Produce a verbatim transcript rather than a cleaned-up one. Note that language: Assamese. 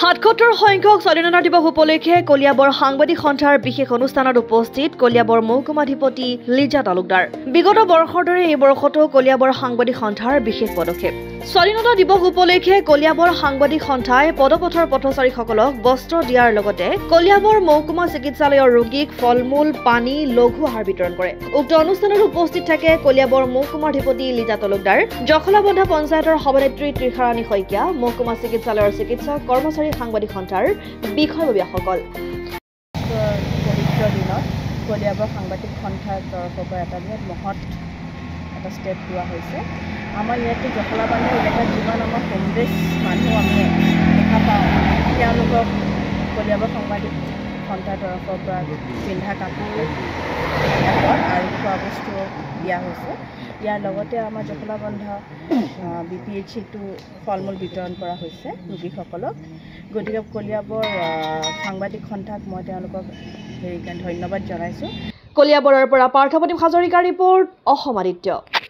সাতসত্তৰ সংখ্যক স্বাধীনতা দিৱস উপলক্ষে কলিয়াবৰ সাংবাদিক সন্থাৰ বিশেষ অনুষ্ঠানত উপস্থিত কলিয়াবৰ মহকুমাধিপতি লিজা তালুকদাৰ। বিগত বৰ্ষৰ দৰে এই বৰ্ষতো কলিয়াবৰ সাংবাদিক সন্থাৰ বিশেষ পদক্ষেপ। স্বাধীনতা দিৱস উপলক্ষে কলিয়াবৰ সাংবাদিক সন্থাই পদপথৰ পথচাৰীসকলক বস্ত্ৰ দিয়াৰ লগতে কলিয়াবৰ মহকুমা চিকিৎসালয়ৰ ৰোগীক ফলমূল, পানী, লঘু আহাৰ বিতৰণ কৰে। উক্ত অনুষ্ঠানত উপস্থিত থাকে কলিয়াবৰ মহকুমাধিপতি লিজা তালুকদাৰ, জখলাবন্ধা পঞ্চায়তৰ সভানেত্ৰী ত্ৰিশাৰাণী শইকীয়া, মহকুমা চিকিৎসালয়ৰ চিকিৎসক, কৰ্মচাৰী, সাংবাদিক সন্থাৰ বিষয়ববীয়াসকল। পবিত্ৰ দিনত কলিয়াবৰ সাংবাদিক সন্থাৰ তৰফৰ পৰা এটা বিৰাট মহৎ এটা ষ্টেপ লোৱা হৈছে। আমাৰ ইয়াতে জখলাবন্ধা এলেকাত যিমান আমাৰ কংগ্ৰেছ মানুহ আমি দেখা পাওঁ, তেওঁলোকক কলিয়াবৰ সাংবাদিক সন্থাৰ তৰফৰ পৰা পিন্ধা কাপোৰ আৰু খোৱা বস্তু দিয়া হৈছে। ইয়াৰ লগতে আমাৰ জখলাবন্ধা বি পি এইচ চিটো ফল মূল বিতৰণ কৰা হৈছে ৰোগীসকলক। গতিকে কলিয়াবৰ সাংবাদিক সন্থাক মই তেওঁলোকক হেৰি ধন্যবাদ জনাইছোঁ। কলিয়াবৰৰ পৰা পাৰ্থপ্ৰতিম হাজৰিকাৰ ৰিপৰ্ট, অসম আদিত্য।